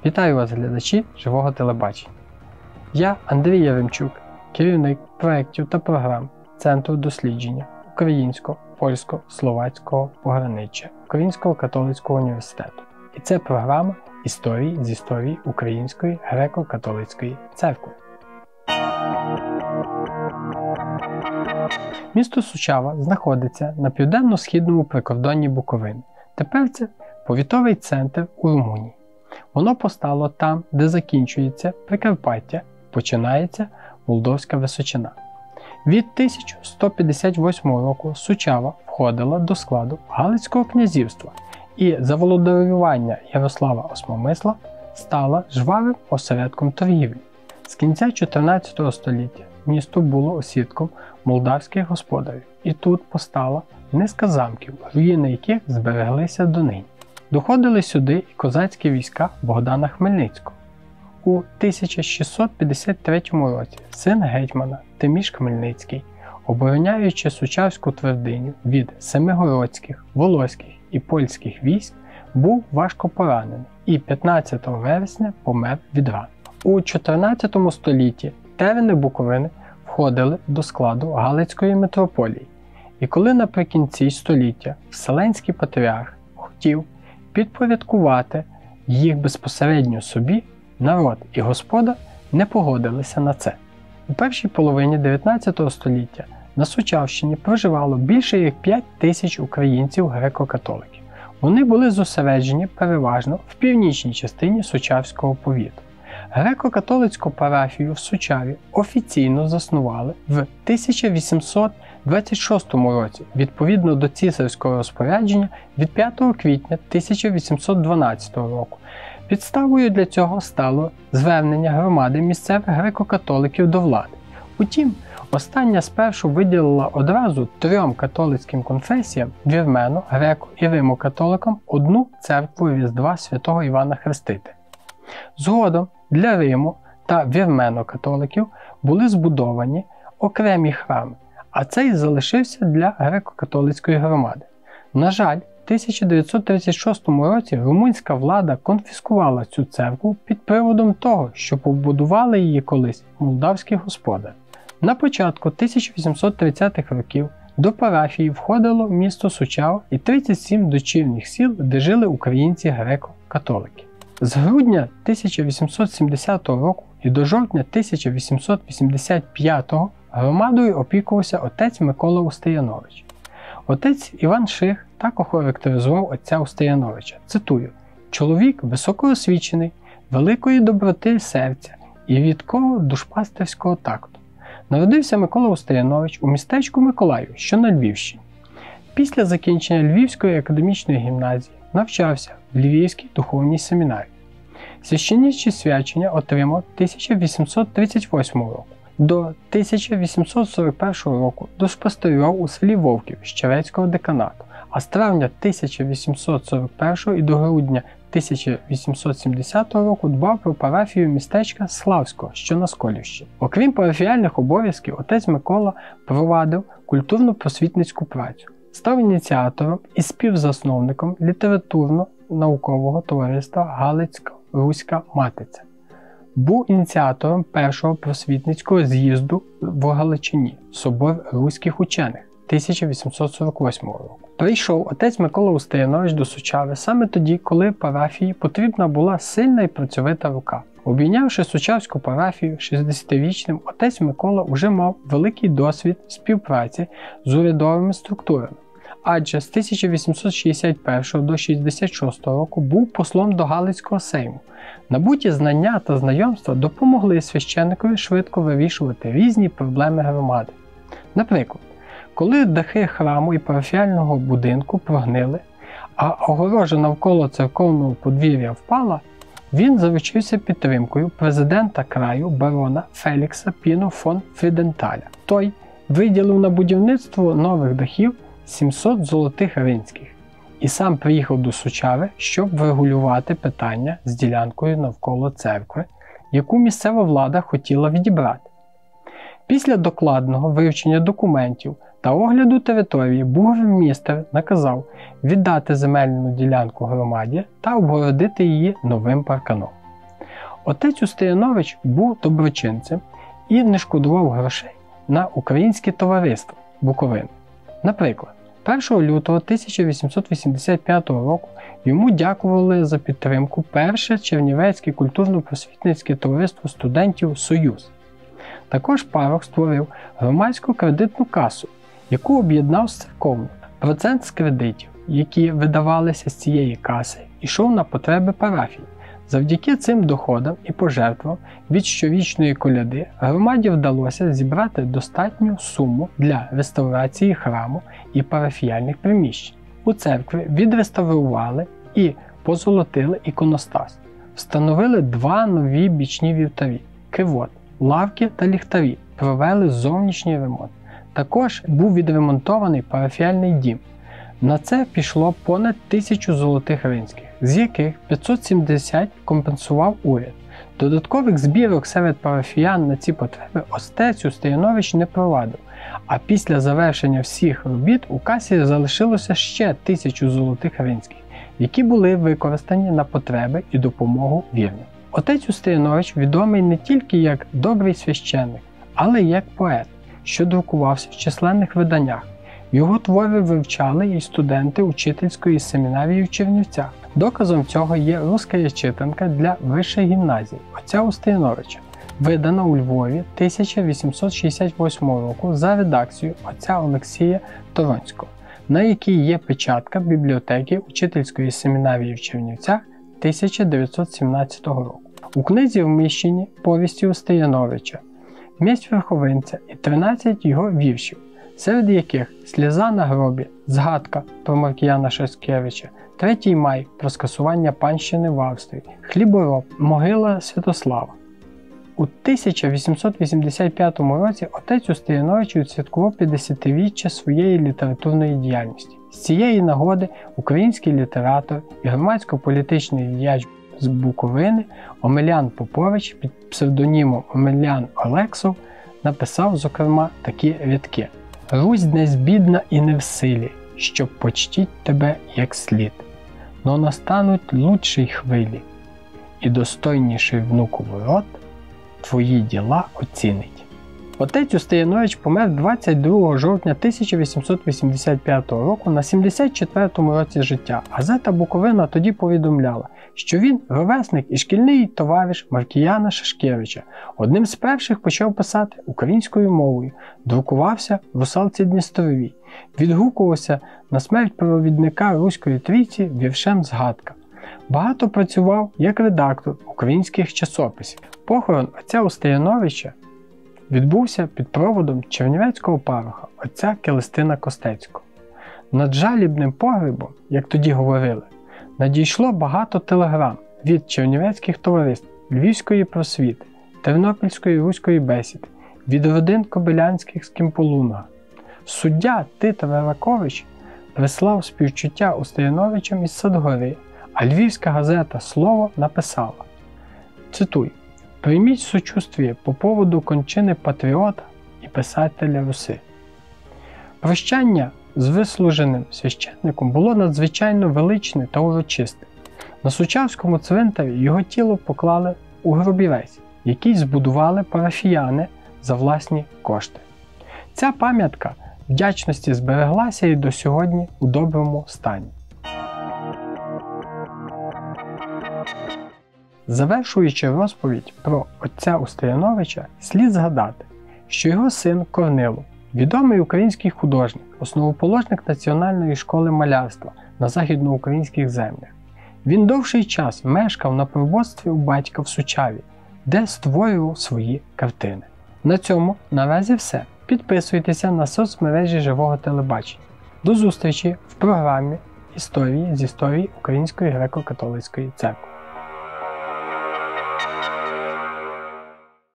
Вітаю вас, глядачі Живого телебачення. Я Андрій Яремчук, керівник проєктів та програм Центру дослідження українсько-польсько-словацького пограниччя Українського католицького університету. І це програма «Історії з історії Української греко-католицької церкви». Місто Сучава знаходиться на південно-східному прикордонні Буковини. Тепер це повітовий центр у Румунії. Воно постало там, де закінчується Прикарпаття, починається Молдовська Височина. Від 1158 року Сучава входила до складу Галицького князівства і за володарювання Ярослава Осмомисла стала жвавим осередком торгівлі. З кінця 14 століття місто було осідком молдавських господарів, і тут постала низка замків, руїни яких збереглися донині. Доходили сюди і козацькі війська Богдана Хмельницького. У 1653 році син гетьмана Тиміш Хмельницький, обороняючи Сучавську твердиню від семигородських, волоських і польських військ, був важко поранений і 15 вересня помер від ран. У 14 столітті терени Буковини входили до складу Галицької митрополії. І коли наприкінці століття Вселенський патріарх хотів підпорядкувати їх безпосередньо собі, народ і господа не погодилися на це. У першій половині 19 століття на Сучавщині проживало більше як 5 тисяч українців греко-католиків. Вони були зосереджені переважно в північній частині Сучавського повіту. Греко-католицьку парафію в Сучаві офіційно заснували в 1826 році, відповідно до цісарського розпорядження від 5 квітня 1812 року. Підставою для цього стало звернення громади місцевих греко-католиків до влади. Утім, остання спершу виділила одразу 3 католицьким конфесіям – вірмену, греко і римо-католикам – одну церкву Різдва святого Івана Хрестителя. Згодом для Риму та вірмено-католиків були збудовані окремі храми, а цей залишився для греко-католицької громади. На жаль, в 1936 році румунська влада конфіскувала цю церкву під приводом того, що побудували її колись молдавські господарі. На початку 1830-х років до парафії входило місто Сучава і 37 дочірніх сіл, де жили українці греко-католики. З грудня 1870 року і до жовтня 1885 громадою опікувався отець Микола Устиянович. Отець Іван Ших так охарактеризував отця Устияновича, цитую: «Чоловік високоосвічений, великої доброти серця і рідкого душпастерського такту». Народився Микола Устиянович у містечку Миколаїв, що на Львівщині. Після закінчення Львівської академічної гімназії навчався в Львівській духовній семінарії. Священниче свячення отримав 1838 року. До 1841 року душпастерював у селі Вовків Щерецького деканату, а з травня 1841 і до грудня 1870 року дбав про парафію містечка Славського, що на Сколівщині. Окрім парафіальних обов'язків, отець Микола провадив культурно-просвітницьку працю. Став ініціатором і співзасновником літературно-наукового товариства Галицько-Руська Матиця. Був ініціатором першого просвітницького з'їзду в Галичині «Собор руських учених» 1848 року. Прийшов отець Микола Устиянович до Сучави саме тоді, коли парафії потрібна була сильна і працьовита рука. Обійнявши Сучавську парафію 60-річним, отець Микола уже мав великий досвід співпраці з урядовими структурами. Адже з 1861 до 1866 року був послом до Галицького сейму. Набуті знання та знайомства допомогли священикові швидко вирішувати різні проблеми громади. Наприклад, коли дахи храму і парафіального будинку прогнили, а огорожа навколо церковного подвір'я впала, він заручився підтримкою президента краю барона Фелікса Піно фон Фріденталя. Той виділив на будівництво нових дахів 700 золотих ринських і сам приїхав до Сучави, щоб врегулювати питання з ділянкою навколо церкви, яку місцева влада хотіла відібрати. Після докладного вивчення документів та огляду території бургомістр наказав віддати земельну ділянку громаді та обгородити її новим парканом. Отець Устинович був доброчинцем і не шкодував грошей на українське товариство Буковини. Наприклад, 1 лютого 1885 року йому дякували за підтримку перше Чернівецьке культурно-просвітницьке товариство студентів «Союз». Також парох створив громадську кредитну касу, яку об'єднав з церковною. Процент з кредитів, які видавалися з цієї каси, йшов на потреби парафії. Завдяки цим доходам і пожертвам від щорічної коляди громаді вдалося зібрати достатню суму для реставрації храму і парафіяльних приміщень. У церкві відреставрували і позолотили іконостас, встановили 2 нові бічні вівтарі, кивот, лавки та ліхтарі, провели зовнішній ремонт. Також був відремонтований парафіяльний дім. На це пішло понад 1000 золотих римських, з яких 570 компенсував уряд. Додаткових збірок серед парафіян на ці потреби отець Устинович не провадив, а після завершення всіх робіт у касі залишилося ще 1000 золотих римських, які були використані на потреби і допомогу вірним. Отець Устинович відомий не тільки як добрий священник, але й як поет, що друкувався в численних виданнях. Його твори вивчали і студенти учительської семінарії в Чернівцях. Доказом цього є «Руська читанка для вищої гімназії» отця Устиновича, видана у Львові 1868 року за редакцією отця Олексія Торонського, на якій є печатка бібліотеки учительської семінарії в Чернівцях 1917 року. У книзі вміщені повісті Устиновича, «Месть верховинця» і 13 його віршів, серед яких «Сльоза на гробі», «Згадка» про Маркіяна Шашкевича, «Третій май» про скасування панщини в Австрії, «Хлібороб», «Могила Святослава». У 1885 році отець Устинович відсвяткував 50-річчя своєї літературної діяльності. З цієї нагоди український літератор і громадсько-політичний діяч з Буковини Омелян Попович під псевдонімом Омелян Олексов написав, зокрема, такі рядки: «Русь днесь бідна і не в силі, щоб почтіть тебе як слід, но настануть лучші хвилі, і достойніший внуку ворот твої діла оцінить». Отець Устинович помер 22 жовтня 1885 року на 74-му році життя. Газета «Буковина» тоді повідомляла, що він ровесник і шкільний товариш Маркіяна Шашкевича. Одним з перших почав писати українською мовою, друкувався в «Русалці Дністровій», відгукувався на смерть провідника Руської Трійці віршем «Згадка». Багато працював як редактор українських часописів. Похорон отця Устиновича відбувся під проводом чернівецького пароха отця Келестина Костецького. Над жалібним погребом, як тоді говорили, надійшло багато телеграм від чернівецьких товариств, Львівської просвіти, Тернопільської руської бесіди, від родин Кобилянських з Кімполунга. Суддя Тит Раракович прислав співчуття Устиновичам із Садгори, а львівська газета «Слово» написала, цитую: «Прийміть сочувствие по поводу кончини патріота і писателя Руси». Прощання з вислуженим священником було надзвичайно величне та урочисте. На Сучавському цвинтарі його тіло поклали у гробівець, який збудували парафіяни за власні кошти. Ця пам'ятка вдячності збереглася і до сьогодні у доброму стані. Завершуючи розповідь про отця Устиновича, слід згадати, що його син Корнило, відомий український художник, основоположник Національної школи малярства на західноукраїнських землях. Він довший час мешкав на пророцтві у батька в Сучаві, де створював свої картини. На цьому наразі все. Підписуйтеся на соцмережі Живого телебачення. До зустрічі в програмі «Історії з історії Української греко-католицької церкви».